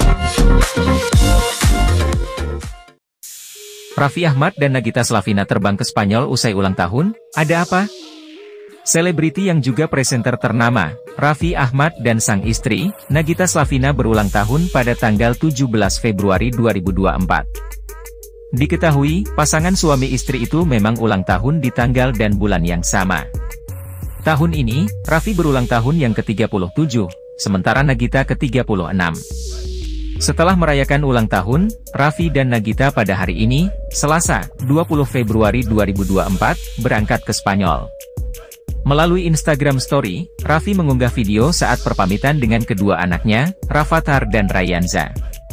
Raffi Ahmad dan Nagita Slavina terbang ke Spanyol usai ulang tahun, ada apa? Selebriti yang juga presenter ternama, Raffi Ahmad dan sang istri, Nagita Slavina berulang tahun pada tanggal 17 Februari 2024. Diketahui, pasangan suami istri itu memang ulang tahun di tanggal dan bulan yang sama. Tahun ini, Raffi berulang tahun yang ke-37, sementara Nagita ke-36. Setelah merayakan ulang tahun, Raffi dan Nagita pada hari ini, Selasa, 20 Februari 2024, berangkat ke Spanyol. Melalui Instagram Story, Raffi mengunggah video saat perpamitan dengan kedua anaknya, Rafathar dan Rayanza.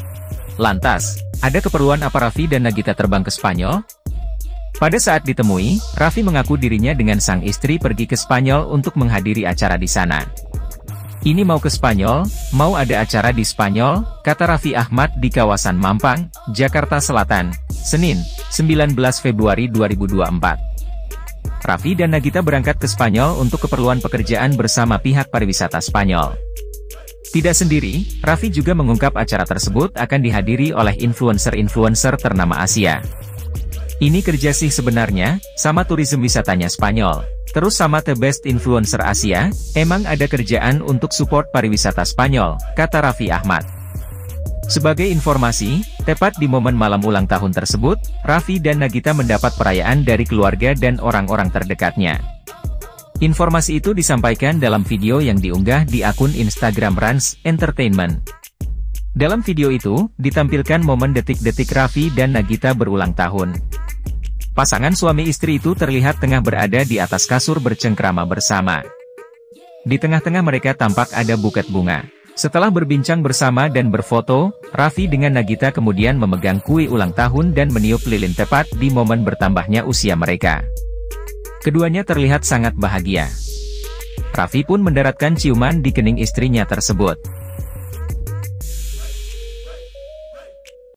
Lantas, ada keperluan apa Raffi dan Nagita terbang ke Spanyol? Pada saat ditemui, Raffi mengaku dirinya dengan sang istri pergi ke Spanyol untuk menghadiri acara di sana. Ini mau ke Spanyol, mau ada acara di Spanyol, kata Raffi Ahmad di kawasan Mampang, Jakarta Selatan, Senin, 19 Februari 2024. Raffi dan Nagita berangkat ke Spanyol untuk keperluan pekerjaan bersama pihak pariwisata Spanyol. Tidak sendiri, Raffi juga mengungkap acara tersebut akan dihadiri oleh influencer-influencer ternama Asia. Ini kerja sih sebenarnya, sama turisme wisatanya Spanyol. Terus sama The Best Influencer Asia, emang ada kerjaan untuk support pariwisata Spanyol, kata Raffi Ahmad. Sebagai informasi, tepat di momen malam ulang tahun tersebut, Raffi dan Nagita mendapat perayaan dari keluarga dan orang-orang terdekatnya. Informasi itu disampaikan dalam video yang diunggah di akun Instagram Rans Entertainment. Dalam video itu, ditampilkan momen detik-detik Raffi dan Nagita berulang tahun. Pasangan suami istri itu terlihat tengah berada di atas kasur bercengkrama bersama. Di tengah-tengah mereka tampak ada buket bunga. Setelah berbincang bersama dan berfoto, Raffi dengan Nagita kemudian memegang kue ulang tahun dan meniup lilin tepat di momen bertambahnya usia mereka. Keduanya terlihat sangat bahagia. Raffi pun mendaratkan ciuman di kening istrinya tersebut.